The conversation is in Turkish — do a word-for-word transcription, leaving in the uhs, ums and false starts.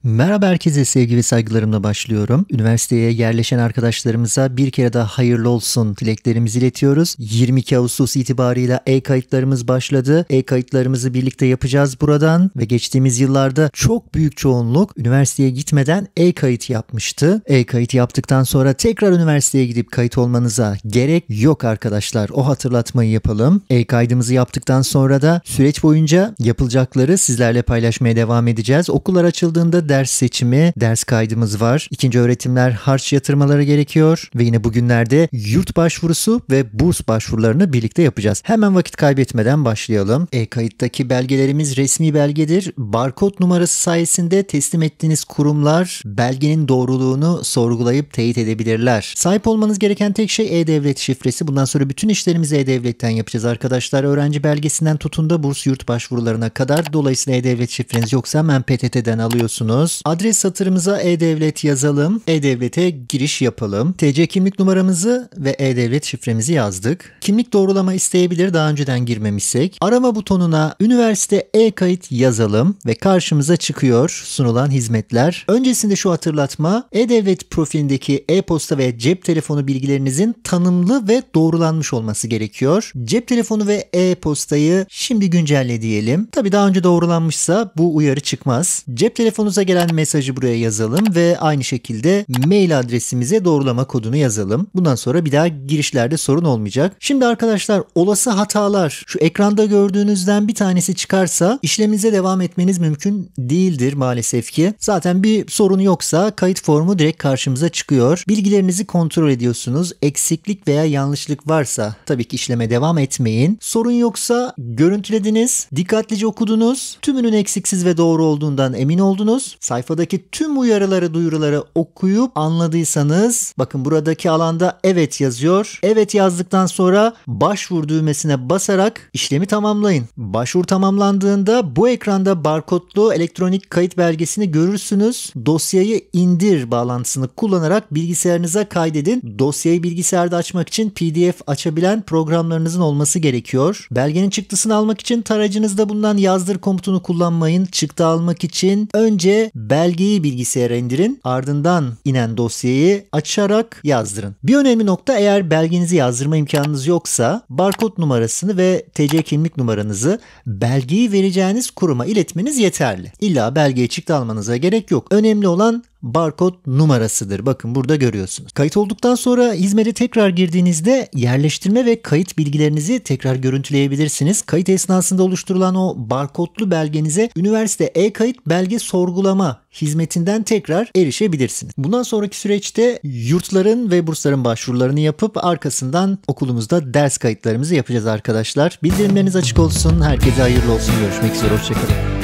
Merhaba herkese, sevgi ve saygılarımla başlıyorum. Üniversiteye yerleşen arkadaşlarımıza bir kere daha hayırlı olsun dileklerimizi iletiyoruz. yirmi iki Ağustos itibarıyla e-kayıtlarımız başladı. E-kayıtlarımızı birlikte yapacağız buradan ve geçtiğimiz yıllarda çok büyük çoğunluk üniversiteye gitmeden e-kayıt yapmıştı. E-kayıt yaptıktan sonra tekrar üniversiteye gidip kayıt olmanıza gerek yok arkadaşlar. O hatırlatmayı yapalım. E-kaydımızı yaptıktan sonra da süreç boyunca yapılacakları sizlerle paylaşmaya devam edeceğiz. Okullar açıldığında ders seçimi, ders kaydımız var. İkinci öğretimler harç yatırmaları gerekiyor ve yine bugünlerde yurt başvurusu ve burs başvurularını birlikte yapacağız. Hemen vakit kaybetmeden başlayalım. E-kayıttaki belgelerimiz resmi belgedir. Barkod numarası sayesinde teslim ettiğiniz kurumlar belgenin doğruluğunu sorgulayıp teyit edebilirler. Sahip olmanız gereken tek şey e-devlet şifresi. Bundan sonra bütün işlerimizi e-devletten yapacağız arkadaşlar. Öğrenci belgesinden tutun da burs yurt başvurularına kadar. Dolayısıyla e-devlet şifreniz yoksa hemen P T T'den alıyorsunuz. Adres satırımıza e-devlet yazalım. E-devlete giriş yapalım. T C kimlik numaramızı ve e-devlet şifremizi yazdık. Kimlik doğrulama isteyebilir daha önceden girmemişsek. Arama butonuna üniversite e-kayıt yazalım ve karşımıza çıkıyor sunulan hizmetler. Öncesinde şu hatırlatma: e-devlet profilindeki e-posta ve cep telefonu bilgilerinizin tanımlı ve doğrulanmış olması gerekiyor. Cep telefonu ve e-postayı şimdi güncelle diyelim. Tabii daha önce doğrulanmışsa bu uyarı çıkmaz. Cep telefonunuza gelen mesajı buraya yazalım ve aynı şekilde mail adresimize doğrulama kodunu yazalım. Bundan sonra bir daha girişlerde sorun olmayacak. Şimdi arkadaşlar, olası hatalar şu ekranda gördüğünüzden bir tanesi çıkarsa işleminize devam etmeniz mümkün değildir maalesef ki. Zaten bir sorun yoksa kayıt formu direkt karşımıza çıkıyor. Bilgilerinizi kontrol ediyorsunuz. Eksiklik veya yanlışlık varsa tabii ki işleme devam etmeyin. Sorun yoksa görüntülediniz, dikkatlice okudunuz, tümünün eksiksiz ve doğru olduğundan emin oldunuz. Sayfadaki tüm uyarıları, duyuruları okuyup anladıysanız, bakın buradaki alanda evet yazıyor. Evet yazdıktan sonra başvur düğmesine basarak işlemi tamamlayın. Başvuru tamamlandığında bu ekranda barkodlu elektronik kayıt belgesini görürsünüz. Dosyayı indir bağlantısını kullanarak bilgisayarınıza kaydedin. Dosyayı bilgisayarda açmak için P D F açabilen programlarınızın olması gerekiyor. Belgenin çıktısını almak için tarayıcınızda bulunan yazdır komutunu kullanmayın. Çıktı almak için önce belgeyi bilgisayara indirin, ardından inen dosyayı açarak yazdırın. Bir önemli nokta: eğer belgenizi yazdırma imkanınız yoksa barkod numarasını ve T C kimlik numaranızı belgeyi vereceğiniz kuruma iletmeniz yeterli. İlla belgeyi çıktı almanıza gerek yok. Önemli olan barkod numarasıdır. Bakın burada görüyorsunuz. Kayıt olduktan sonra hizmete tekrar girdiğinizde yerleştirme ve kayıt bilgilerinizi tekrar görüntüleyebilirsiniz. Kayıt esnasında oluşturulan o barkodlu belgenize üniversite e-kayıt belge sorgulama hizmetinden tekrar erişebilirsiniz. Bundan sonraki süreçte yurtların ve bursların başvurularını yapıp arkasından okulumuzda ders kayıtlarımızı yapacağız arkadaşlar. Bildirimleriniz açık olsun. Herkese hayırlı olsun. Görüşmek üzere. Hoşçakalın.